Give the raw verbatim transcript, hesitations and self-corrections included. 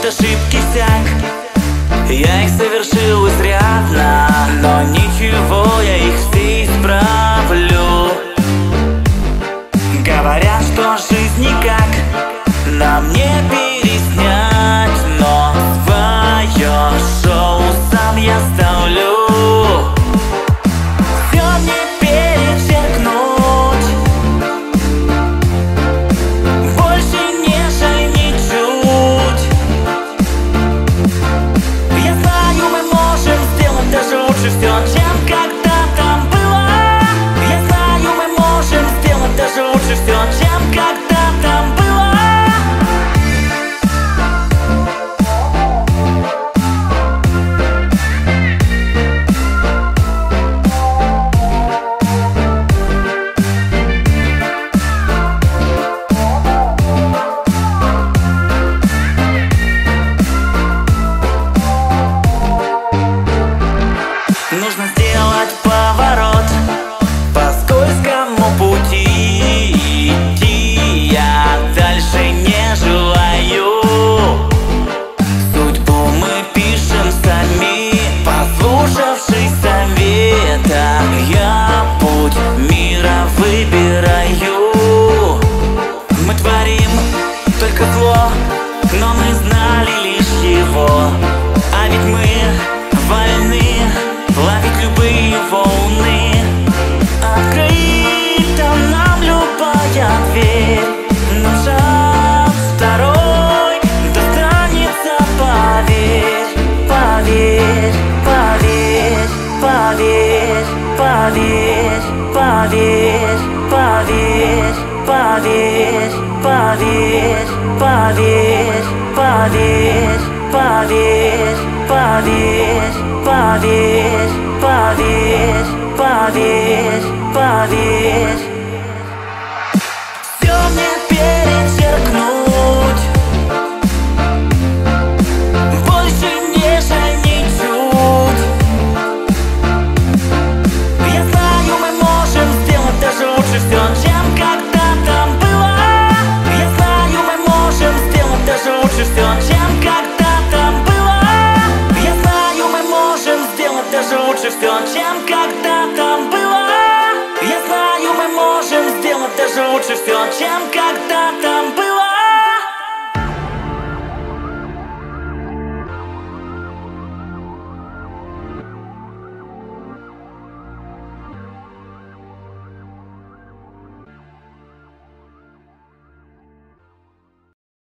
ошибки всяк, я их совершил изрядно, но ничего, я их все исправлю. Говорят, что жизнь никак нам не переснять, но свое шоу сам я ставлю. Все мне перечеркнуть, больше не жаль ничуть. Я знаю, мы можем сделать даже лучше все, чем когда-то было. Я знаю, мы можем сделать даже лучше все, чем когда-то было. Нужно сделать поворот по скользкому пути, идти я дальше не желаю. Судьбу мы пишем сами, послушавшись совета. Я путь мира выбираю. Мы творим только зло, но мы знали лишь его. А ведь мы вольны ловить любые волны. Открыта нам любая дверь, но шаг второй достанется, поверь, поверь, поверь, поверь, поверь, поверь, поверь, поверь, поверь, поверь, поверь, поверь, поверь, поверь, поверь, поверь, поверь.